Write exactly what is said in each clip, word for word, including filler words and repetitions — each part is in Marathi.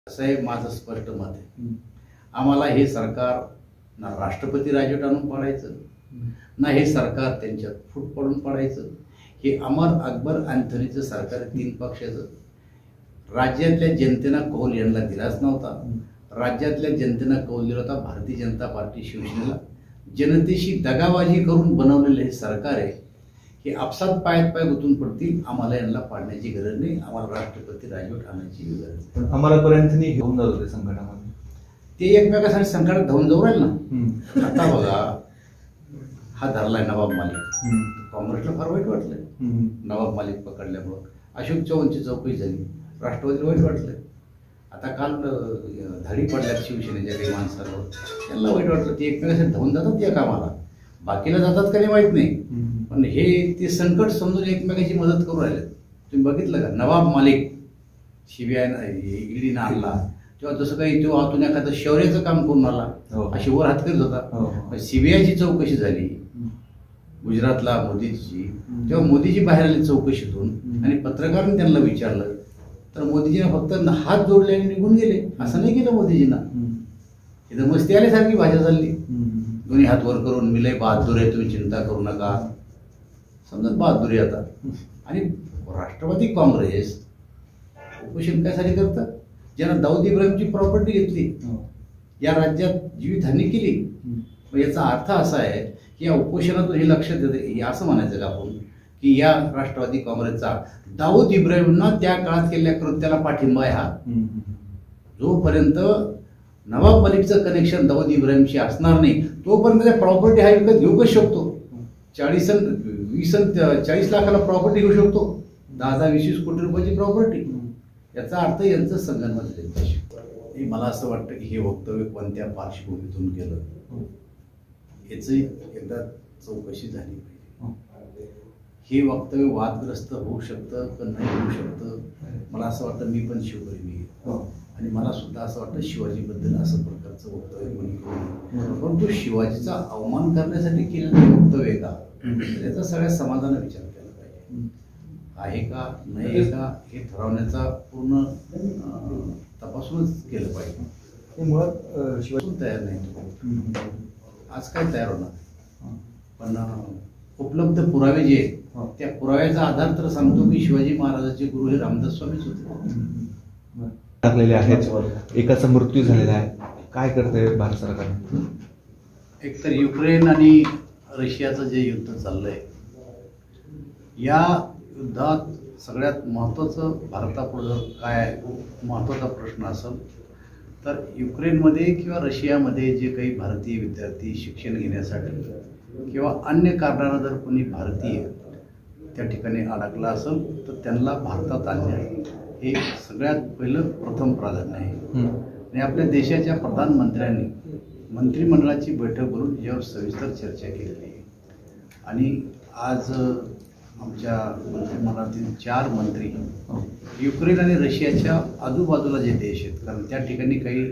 असं आहे माझं स्पष्ट मत आहे. आम्हाला हे सरकार ना राष्ट्रपती राजवट आणून पाडायचं, ना हे सरकार त्यांच्यात फूट पडून पाडायचं. हे अमर अकबर अँथोनीचं सरकार तीन पक्षाचं राज्यातल्या जनतेनं कौल यांना दिलाच नव्हता. राज्यातल्या जनतेनं कौल दिला होता भारतीय जनता पार्टी शिवसेनेला. जनतेशी दगाबाजी करून बनवलेलं हे सरकार आहे. हे आपसात पायात पाय गुंतून पडतील. आम्हाला यांना पाडण्याची गरज नाही. आम्हाला राष्ट्रपती राजवट आणायची गरज. पण अमरापर्यंत घेऊन जात होते संकटामध्ये, ते एकमेकासाठी संकटात धावून जाऊ राहील ना. आता बघा, हा धरलाय नवाब मालिक. काँग्रेसला फार वाईट वाटलंय नवाब मालिक पकडल्यामुळं. अशोक चव्हाणची चौकशी झाली, राष्ट्रवादीला वाईट वाटलं. आता काल धडी पडल्यात शिवसेनेच्या काही माणसांवर, त्यांना वाईट वाटलं. ते एकमेकासाठी धावून जातात या कामाला, बाकीला जातात का नाही माहीत नाही. पण हे ते संकट समजून एकमेकाची मदत करू राहिले. तुम्ही बघितलं का, नवाब मालिक सीबीआय ईडीनं आणला तेव्हा जसं काही तो आतून एखादं शौर्याचं काम करून आला, अशी वर हात करत होता. सीबीआयची चौकशी झाली गुजरातला मोदीची, तेव्हा मोदीजी बाहेर आले चौकशीतून आणि पत्रकारांनी त्यांना विचारलं तर मोदीजीनं फक्त हात जोडले आणि निघून गेले. असं नाही केलं मोदीजींना. इथं मस्ती आल्यासारखी भाषा चालली, दोन्ही हात वर करून मी लय बहादूर आहे, तुम्ही चिंता करू नका. समजा बहादुरी आता. आणि राष्ट्रवादी काँग्रेस उपोषण कशासाठी करतं? ज्यांना दाऊद इब्राहिमची प्रॉपर्टी घेतली, या राज्यात जीवितहानी केली. मग याचा अर्थ असा आहे की या उपोषणातून हे लक्षात येते, असं म्हणायचं का आपण की या राष्ट्रवादी काँग्रेसचा दाऊद इब्राहिमना त्या काळात केलेल्या कृत्याला पाठिंबा आहे. हा जोपर्यंत नवाब मलिकचं कनेक्शन दाऊद इब्राहिमशी असणार नाही तोपर्यंत त्या प्रॉपर्टी हा विकत घेऊच शकतो. चाळीस वीस चाळीस लाखाला प्रॉपर्टी घेऊ शकतो, दहा दहा वीस वीस कोटी रुपयाची प्रॉपर्टी. याचा अर्थ यांचं संगणमत. मला असं वाटतं की हे वक्तव्य कोणत्या पार्श्वभूमीतून केलं याची एकदा चौकशी झाली पाहिजे. हे वक्तव्य वादग्रस्त होऊ शकतं का नाही होऊ शकतं. मला असं वाटतं, मी पण शिवप्रेमी आहे आणि मला सुद्धा असं वाटतं शिवाजीबद्दल असं प्रकारचं वक्तव्य कोणी करू, परंतु शिवाजीचा अवमान करण्यासाठी केलेलं वक्तव्य का, याचा सगळ्या समाजानं विचार केला पाहिजे. आहे का नाही आहे का हे ठरवण्याचा पूर्ण तपासूनच केलं पाहिजे. हे मुळात शिवाजी तयार नाही, आज काय तयार होणार. पण उपलब्ध पुरावे जे आहेत त्या पुराव्याचा आधार तर सांगतो की शिवाजी महाराजांचे गुरु हे रामदास स्वामीच होते. टाकलेले आहेत, एकाचा मृत्यू झालेला आहे. काय करते भारत सरकार? एकतर युक्रेन आणि रशियाचं जे युद्ध चाललंय, या युद्धात सगळ्यात महत्त्वाचं भारतापुढं काय महत्त्वाचा प्रश्न असेल तर युक्रेनमध्ये किंवा रशियामध्ये जे काही भारतीय विद्यार्थी शिक्षण घेण्यासाठी किंवा अन्य कारणानं जर कोणी भारतीय त्या ठिकाणी अडकला असेल तर त्यांना भारतात आणणे हे सगळ्यात पहिलं प्रथम प्राधान्य आहे. आणि आपल्या देशाच्या प्रधानमंत्र्यांनी मंत्रिमंडळाची बैठक बोलून यावर सविस्तर चर्चा केलेली आहे. आणि आज आमच्या मंत्रिमंडळातील चार मंत्री युक्रेन आणि रशियाच्या आजूबाजूला जे देश आहेत, कारण त्या ठिकाणी काही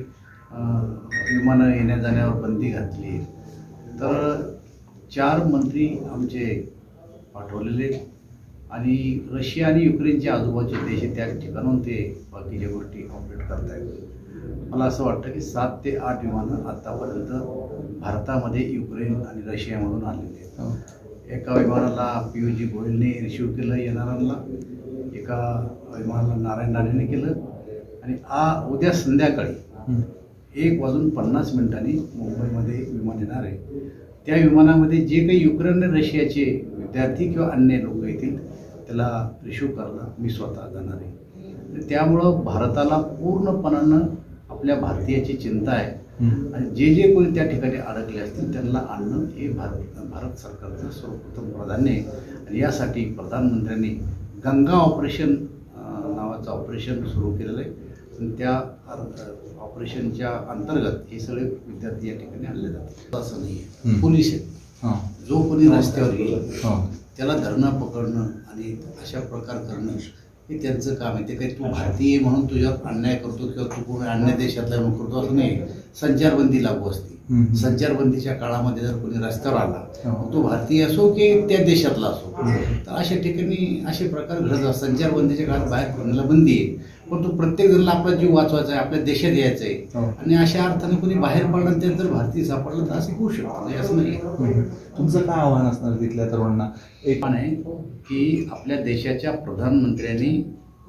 विमानं येण्या जाण्यावर बंदी घातली आहे, तर चार मंत्री आमचे पाठवलेले आणि रशिया आणि युक्रेनच्या आजूबाजूचे देश आहेत त्या ठिकाणून ते बाकीच्या गोष्टी ऑपरेट करत आहेत. मला असं वाटतं की सात ते आठ विमानं आत्तापर्यंत भारतामध्ये युक्रेन आणि रशियामधून आलेली आहेत. एका विमानाला पियुजी गोयलने रिसिव्ह केलं येणाऱ्यांना, एका विमानाला नारायण राणेने केलं आणि आ उद्या संध्याकाळी एक वाजून पन्नास मिनिटांनी मुंबईमध्ये विमान येणार आहे. त्या विमानामध्ये जे काही युक्रेन आणि रशियाचे विद्यार्थी किंवा अन्य लोक येतील त्याला रिसिव्ह करायला मी स्वतः जाणार आहे. त्यामुळं भारताला पूर्णपणानं आपल्या भारतीयाची चिंता आहे आणि जे जे कोणी त्या ठिकाणी अडकले असतील त्यांना आणणं हे भारत भारत सरकारचं सर्वप्रथम प्राधान्य आहे. आणि यासाठी प्रधानमंत्र्यांनी गंगा ऑपरेशन नावाचं ऑपरेशन सुरू केलेलं आहे. आणि त्या ऑपरेशनच्या अंतर्गत हे सगळे विद्यार्थी या ठिकाणी आणले जातात. असं नाही आहे, पोलीस आहेत. जो कोणी रस्त्यावर येईल त्याला धरणं पकडणं आणि अशा प्रकार करणं हे त्यांचं काम आहे. ते काही तू भारतीय म्हणून तुझ्यावर अन्याय करतो किंवा तू कोणी अन्य देशातला म्हणून करतो असं नाही. संचारबंदी लागू असते. संचारबंदीच्या काळामध्ये जर कोणी रस्त्यावर आला तो भारतीय असो की त्या देशातला असो तर अशा ठिकाणी असे प्रकार घडत असतात. संचारबंदीच्या काळात बाहेर फिरण्याला बंदी आहे पण तो प्रत्येक जणांना आपला जीव वाचवायचा आहे, आपल्या देशात यायचं आहे. हो. आणि अशा अर्थाने कोणी बाहेर पडलं त्यात जर भारतीय सापडलं तर असं होऊ शकतं, म्हणजे असं नाही. तुमचं काय आव्हान असणार तिथल्या तरुणांना? एक पण आहे की आपल्या देशाच्या प्रधानमंत्र्यांनी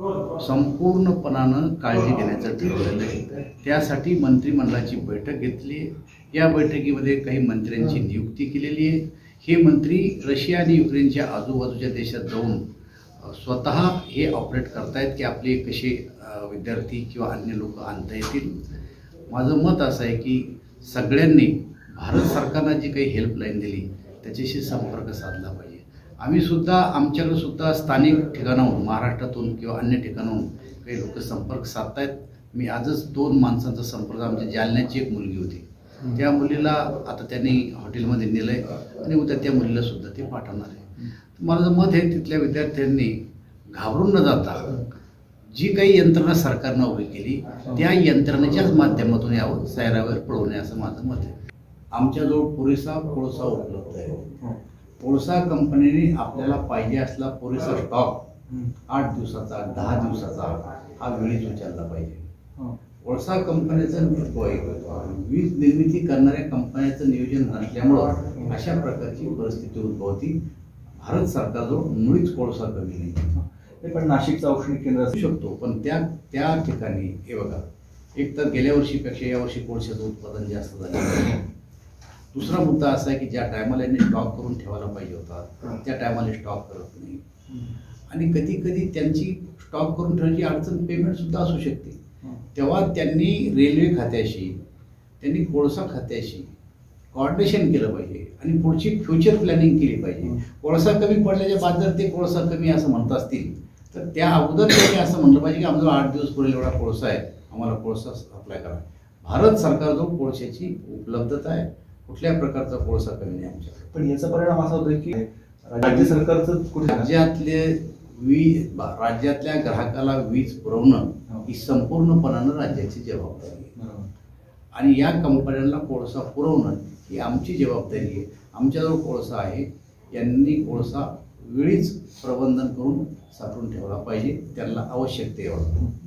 संपूर्णपणानं काळजी घेण्याचं ठरवलेलं आहे. त्यासाठी मंत्रिमंडळाची बैठक घेतली. या बैठकीमध्ये काही मंत्र्यांची नियुक्ती केलेली आहे. हे मंत्री रशिया आणि युक्रेनच्या आजूबाजूच्या देशात जाऊन स्वतः हे ऑपरेट करतायत की आपले कसे विद्यार्थी किंवा अन्य लोक आणता येतील. माझं मत असं आहे की सगळ्यांनी भारत सरकारनं जी काही हेल्पलाईन दिली त्याच्याशी संपर्क साधला पाहिजे. आम्ही सुद्धा आमच्याकडे सुद्धा स्थानिक ठिकाणाहून महाराष्ट्रातून किंवा अन्य ठिकाणाहून काही लोक संपर्क साधतायत. मी आजच दोन माणसांचा संपर्क, आमच्या जालन्याची एक मुलगी होती, त्या मुलीला आता त्यांनी हॉटेलमध्ये नेलं आहे आणि उद्या त्या मुलीला सुद्धा ते पाठवणार आहे. माझं मत आहे तिथल्या विद्यार्थ्यांनी घाबरून न जाता जी काही यंत्रणा सरकारनं उभी केली त्या यंत्रणेच्याच माध्यमातून यावं सैरावर पळवणे असं माझं मत आहे. आमच्याजवळ पुरेसा कोळसा उपलब्ध आहे. कोळसा कंपनीने आपल्याला पाहिजे असला पुरेसा स्टॉक आठ दिवसाचा दहा दिवसाचा हा वेळीच उचलला पाहिजे. कोळसा कंपनीचं वीज निर्मिती करणाऱ्या कंपन्यांचं नियोजन नसल्यामुळं अशा प्रकारची परिस्थिती उद्भवती. भारत सरकारजवळ मुळीच कोळसा कमी नाही. पण नाशिकचं औष्णिक केंद्र असू शकतो, पण त्या त्या ठिकाणी हे बघा, एक तर गेल्या वर्षीपेक्षा यावर्षी कोळशाचं उत्पादन जास्त झालं. दुसरा मुद्दा असा आहे की ज्या टायमाला यांनी स्टॉक करून ठेवायला पाहिजे होता त्या टायमाला स्टॉक करत नाही. आणि कधी कधी त्यांची स्टॉक करून ठेवण्याची अडचण पेमेंट सुद्धा असू शकते. तेव्हा त्यांनी रेल्वे खात्याशी, त्यांनी कोळसा खात्याशी कॉर्डिनेशन केलं पाहिजे आणि पुढची फ्युचर प्लॅनिंग केली पाहिजे. कोळसा कमी पडल्याच्या बाद जर ते कोळसा कमी असं म्हणत असतील तर त्या अगोदर त्यांनी असं म्हटलं पाहिजे की आमचा आठ दिवस पुरेल एवढा कोळसा आहे, आम्हाला कोळसा अप्लाय करा. भारत सरकारजवळ कोळशाची उपलब्धता आहे, कुठल्या प्रकारचा कोळसा कमी नाही आमच्याकडे. पण याचा परिणाम असा होतो की राज्य सरकारचं कुठे राज्यातले वीज राज्यातल्या ग्राहकाला वीज पुरवणं ही संपूर्णपणानं राज्याची जबाबदारी आहे. आणि या कंपन्यांना कोळसा पुरवणं ही आमची जबाबदारी आहे. आमच्याजवळ कोळसा आहे, यांनी कोळसा वेळीच प्रबंधन करून साठवून ठेवला पाहिजे, त्यांना आवश्यकतेवर.